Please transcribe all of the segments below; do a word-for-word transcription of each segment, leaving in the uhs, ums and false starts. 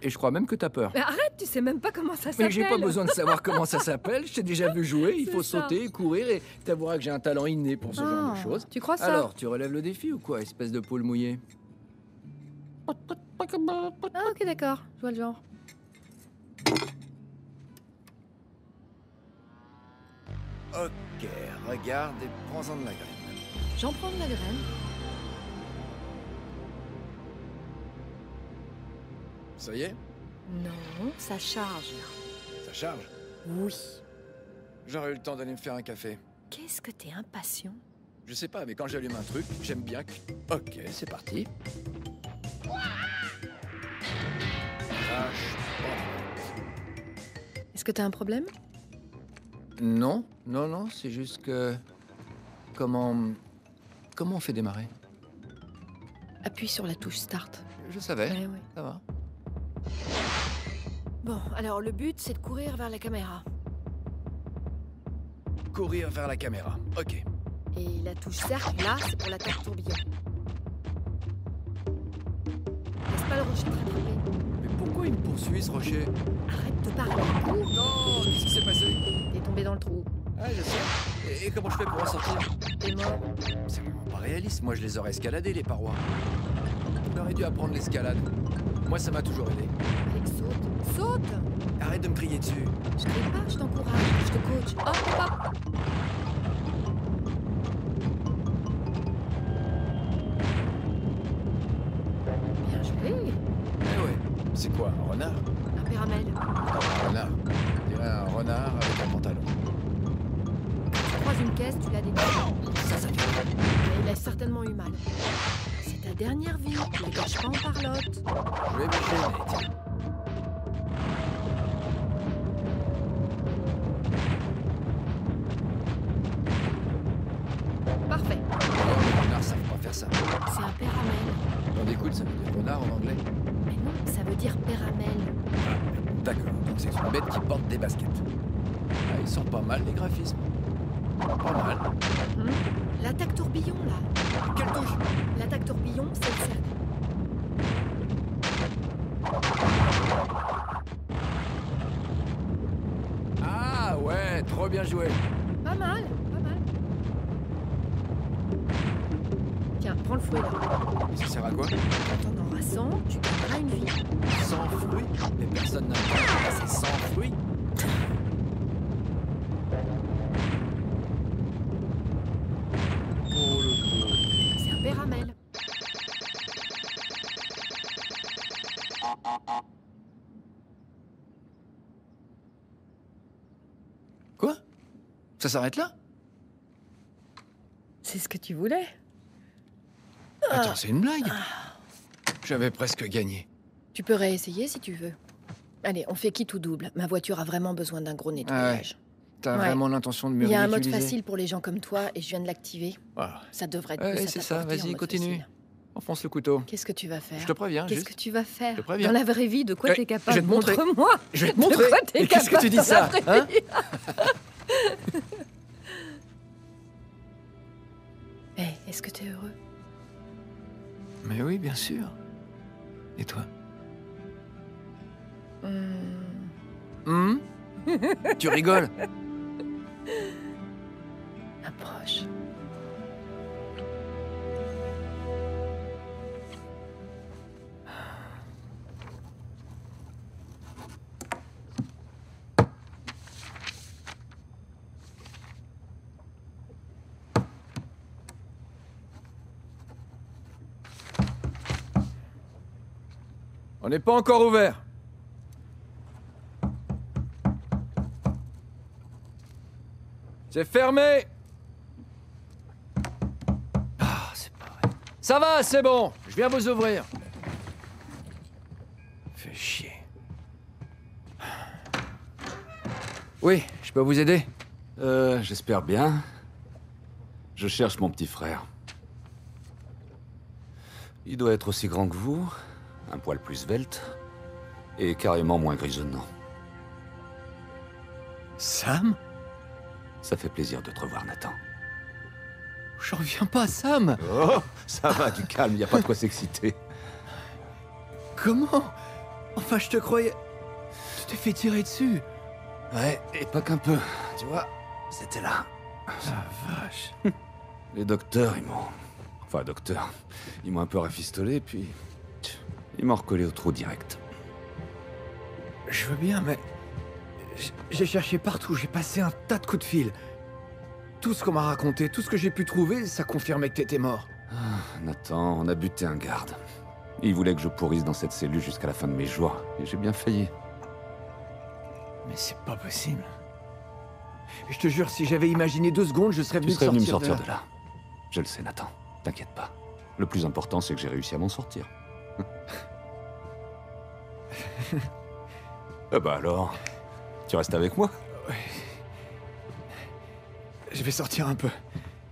Et je crois même que t'as peur. Mais arrête, tu sais même pas comment ça s'appelle. Mais j'ai pas besoin de savoir comment ça s'appelle. Je t'ai déjà vu jouer. Il faut ça. sauter, courir et t'avoueras que j'ai un talent inné pour ce genre de Ah, choses. tu crois ça? Alors, tu relèves le défi ou quoi, espèce de poule mouillée? Ah, ok, d'accord. Je vois le genre. Ok, regarde et prends-en de la graine. J'en prends de la graine. Ça y est? Non, ça charge là. Ça charge? Oui. J'aurais eu le temps d'aller me faire un café. Qu'est-ce que t'es impatient? Je sais pas, mais quand j'allume un truc, j'aime bien que... Ok, c'est parti. Crash. Est-ce que t'as un problème? Non, non, non, c'est juste que... Comment... Comment on fait démarrer? Appuie sur la touche Start. Je savais, Ouais, ouais. ça va. Bon, alors le but, c'est de courir vers la caméra. Courir vers la caméra, ok. Et la touche cercle, là, c'est pour l'attaque tourbillon. Laisse pas le rocher te rattraper. Mais pourquoi il me poursuit, ce rocher? Arrête de parler. Cours. Non, qu'est-ce qui s'est passé? T'es tombé dans le trou. Ah, je sais. Et, et comment je fais pour en sortir? T'es mort. C'est vraiment pas réaliste, moi je les aurais escaladés, les parois. J'aurais dû apprendre l'escalade. Moi, ça m'a toujours aidé. Alex, saute. Saute. Arrête de me crier dessus. Je crie pas, je t'encourage. Je te coach. Hop, hop. Bien joué. Eh ouais, c'est quoi, un renard? Un péramel. Un renard. On dirait un renard avec un pantalon. Tu croises une caisse, tu la détruis. Ça, ça fait... Mais il a certainement eu mal. C'est ta dernière vie. La gâche pas en parlotte. Je vais me gêner, tiens. Parfait. Les renards savent pas faire ça. C'est un péramel. On écoute, ça veut dire renard en anglais. Mais non, ça veut dire péramel. D'accord, donc c'est une bête qui porte des baskets. Ah, ils sont pas mal, les graphismes. Pas mal. Hum. L'attaque tourbillon, là. Quelle touche? L'attaque tourbillon, c'est le cercle. Ah ouais, trop bien joué. Pas mal, pas mal. Tiens, prends le fouet, là. Et ça sert à quoi? Quand on aura cent, tu gagneras une vie. Sans fruits? Les personnes n'aiment pas c'est sans fruits. Oh le pauvre. C'est un péramel. Quoi? Ça s'arrête là? C'est ce que tu voulais. Attends, c'est une blague? J'avais presque gagné. Tu peux réessayer si tu veux. Allez, on fait quitte ou double. Ma voiture a vraiment besoin d'un gros nettoyage. T'as Ouais. vraiment l'intention de me Il y a un mode ridiculiser? facile pour les gens comme toi et je viens de l'activer. Ah. Ça devrait être Ouais, plus à c'est ta ça, portée en vas-y, mode continue. facile. Enfonce le couteau. Qu'est-ce que tu vas faire? Je te préviens, Qu'est-ce juste. que tu vas faire? Je te préviens. Dans la vraie vie, de quoi Ouais, t'es je capable? vais te montrer. Montre-moi. Je vais te De montrer. quoi t'es Mais qu'est-ce que tu capable dis dans ça, la vraie hein? vie Eh, est-ce que t'es heureux? Mais oui, bien sûr. Et toi? Hmm. Hum? Tu rigoles? Approche. On n'est pas encore ouvert. C'est fermé. Ah, c'est pas vrai. Ça va, c'est bon. Je viens vous ouvrir. Fais chier. Oui, je peux vous aider? Euh, j'espère bien. Je cherche mon petit frère. Il doit être aussi grand que vous, un poil plus svelte, et carrément moins grisonnant. Sam? Ça fait plaisir de te revoir, Nathan. J'en reviens pas, Sam. Oh, ça va, du calme, y a pas de quoi s'exciter. Comment? Enfin, je te croyais... Tu t'es fait tirer dessus. Ouais, et pas qu'un peu. Tu vois, c'était là. La vache. Les docteurs, ils m'ont... Enfin, docteur. Ils m'ont un peu rafistolé, puis... Ils m'ont recollé au trou direct. Je veux bien, mais... J'ai cherché partout, j'ai passé un tas de coups de fil. Tout ce qu'on m'a raconté, tout ce que j'ai pu trouver, ça confirmait que t'étais mort. Ah, Nathan, on a buté un garde. Il voulait que je pourrisse dans cette cellule jusqu'à la fin de mes jours, et j'ai bien failli. Mais c'est pas possible. Je te jure, si j'avais imaginé deux secondes, je serais venu, Tu serais venu me sortir, sortir de là. Je le sais, Nathan. T'inquiète pas. Le plus important, c'est que j'ai réussi à m'en sortir. Ah bah alors, tu restes avec moi? Ouais. Je vais sortir un peu.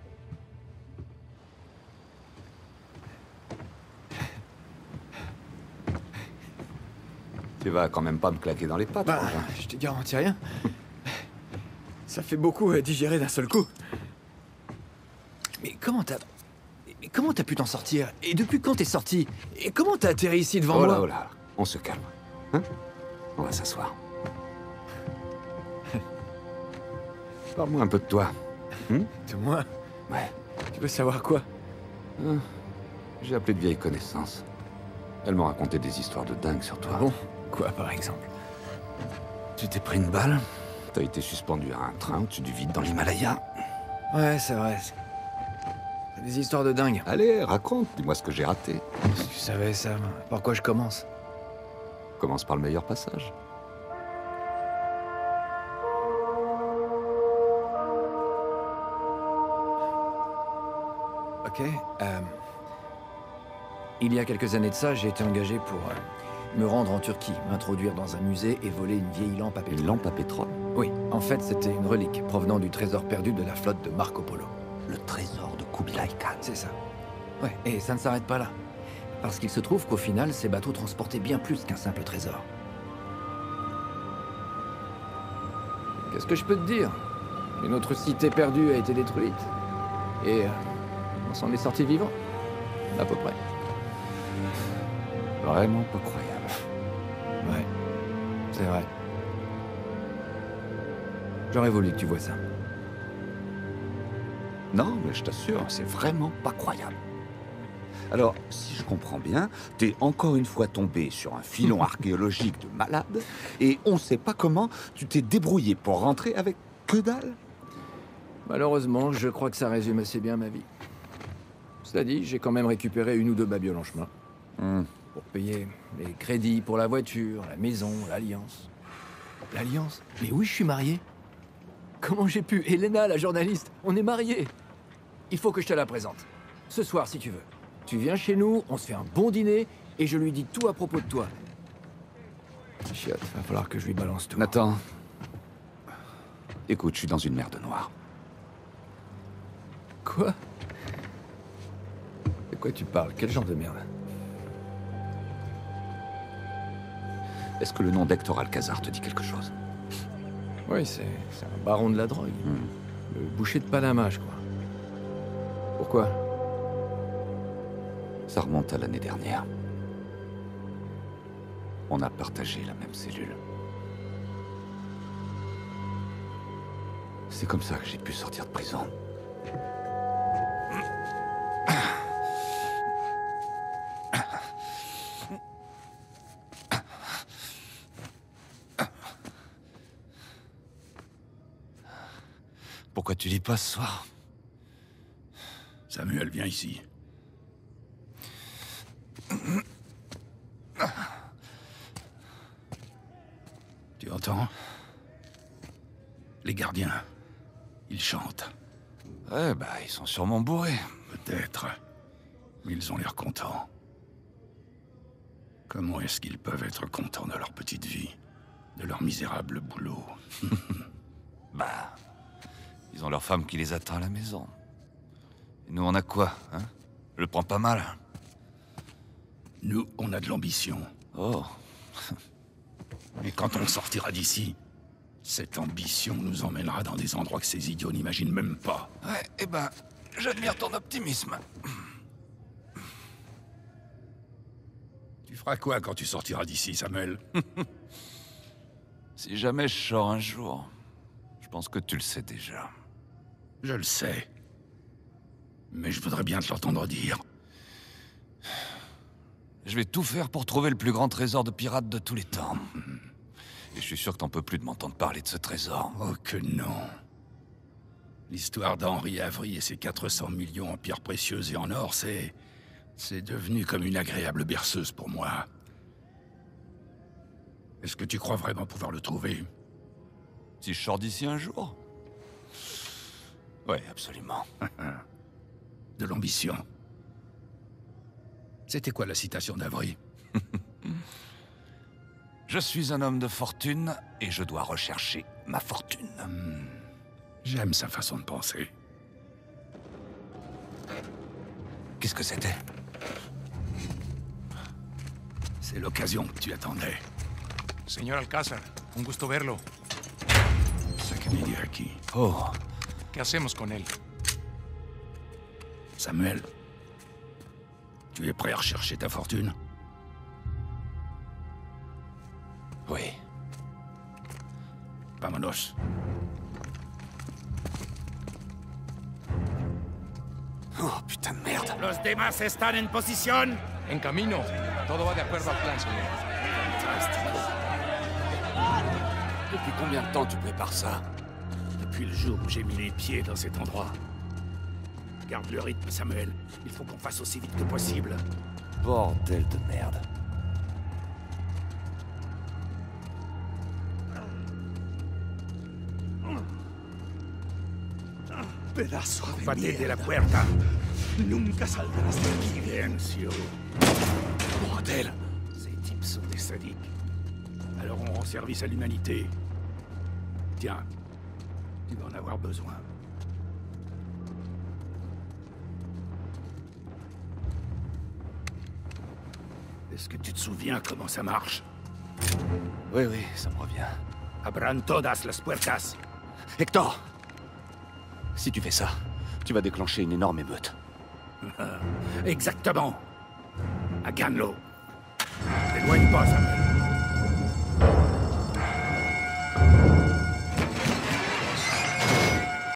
Tu vas quand même pas me claquer dans les pattes. Bah, hein. je te garantis rien. Ça fait beaucoup à digérer d'un seul coup. Mais comment t'as... Mais comment t'as pu t'en sortir? Et depuis quand t'es sorti? Et comment t'as atterri ici devant Oh moi? là, oh là, on se calme. Hein? On va s'asseoir. Parle-moi un peu de toi. Hmm? De moi? Ouais. Tu veux savoir quoi? Ah, j'ai appelé de vieilles connaissances. Elles m'ont raconté des histoires de dingue sur toi. Bon, quoi par exemple? Tu t'es pris une balle, t'as été suspendu à un train au-dessus du vide dans l'Himalaya. Ouais, c'est vrai. C'est des histoires de dingue. Allez, raconte, dis-moi ce que j'ai raté. Si tu savais ça, par quoi je commence? Commence par le meilleur passage. Ok. Euh, il y a quelques années de ça, j'ai été engagé pour euh, me rendre en Turquie, m'introduire dans un musée et voler une vieille lampe à pétrole. Une lampe à pétrole. Oui, en fait, c'était une relique provenant du trésor perdu de la flotte de Marco Polo. Le trésor de Kublai Khan. C'est ça. Ouais, et ça ne s'arrête pas là. Parce qu'il se trouve qu'au final, ces bateaux transportaient bien plus qu'un simple trésor. Qu'est-ce que je peux te dire? Une autre cité perdue a été détruite. Et euh, on s'en est sorti vivant. À peu près. Vraiment pas croyable. Ouais, c'est vrai. J'aurais voulu que tu vois ça. Non, mais je t'assure, c'est vraiment pas croyable. Alors, si je comprends bien, t'es encore une fois tombé sur un filon archéologique de malade, et on sait pas comment tu t'es débrouillé pour rentrer avec que dalle? Malheureusement, je crois que ça résume assez bien ma vie. Cela dit, j'ai quand même récupéré une ou deux babioles en chemin. Hmm. Pour payer les crédits pour la voiture, la maison, l'alliance. L'alliance? Mais oui, je suis marié. Comment j'ai pu? Elena, la journaliste, on est mariés. Il faut que je te la présente. Ce soir, si tu veux. Tu viens chez nous, on se fait un bon dîner, et je lui dis tout à propos de toi. Chiotte, va falloir que je lui balance tout. Nathan. Écoute, je suis dans une merde noire. Quoi? De quoi tu parles? Quel genre de merde? Est-ce que le nom d'Hector Alcazar te dit quelque chose? Oui, c'est c'est un baron de la drogue. Hmm. Le boucher de Panama, je crois. Pourquoi? Ça remonte à l'année dernière. On a partagé la même cellule. C'est comme ça que j'ai pu sortir de prison. Pourquoi tu lis pas ce soir? Samuel, viens ici. Tu entends? Les gardiens, ils chantent. Ouais, bah, ils sont sûrement bourrés. Peut-être, mais ils ont l'air contents. Comment est-ce qu'ils peuvent être contents de leur petite vie, de leur misérable boulot? Bah, ils ont leur femme qui les attend à la maison. Et nous, on a quoi, hein? Je le prends pas mal. Nous, on a de l'ambition. Oh. Et quand on sortira d'ici, cette ambition nous emmènera dans des endroits que ces idiots n'imaginent même pas. Ouais, eh ben, j'admire ton optimisme. Tu feras quoi quand tu sortiras d'ici, Samuel? Si jamais je sors un jour, je pense que tu le sais déjà. Je le sais. Mais je voudrais bien te l'entendre dire. Je vais tout faire pour trouver le plus grand trésor de pirates de tous les temps. Et je suis sûr que t'en peux plus de m'entendre parler de ce trésor. Oh que non. L'histoire d'Henri Avery et ses quatre cents millions en pierres précieuses et en or, c'est... c'est devenu comme une agréable berceuse pour moi. Est-ce que tu crois vraiment pouvoir le trouver? Si je sors d'ici un jour? Ouais, absolument. De l'ambition. C'était quoi la citation d'Avery? Je suis un homme de fortune et je dois rechercher ma fortune. Hmm. J'aime sa façon de penser. Qu'est-ce que c'était? C'est l'occasion que tu attendais. Señor Alcázar, un gusto verlo. Ça qui me dit à qui? Oh, ¿Qué hacemos con él? Samuel, tu es prêt à rechercher ta fortune? oui. Vámonos. Oh, putain de merde. Los demás están en posición. En camino. Todo va de acuerdo al plan, señor. Depuis combien de temps tu prépares ça? Depuis le jour où j'ai mis les pieds dans cet endroit. Garde le rythme, Samuel. Il faut qu'on fasse aussi vite que possible. Bordel de merde. Pedazo de Bate de la mierda. puerta. Nunca saldrás de aquí. Silencio. Bordel. Ces types sont des sadiques. Alors on rend service à l'humanité. Tiens, tu vas en avoir besoin. Est-ce que tu te souviens comment ça marche? Oui, oui, ça me revient. Abran todas las puertas. Hector! Si tu fais ça, tu vas déclencher une énorme émeute. Exactement. À Ganlo. T'éloigne pas, Samuel.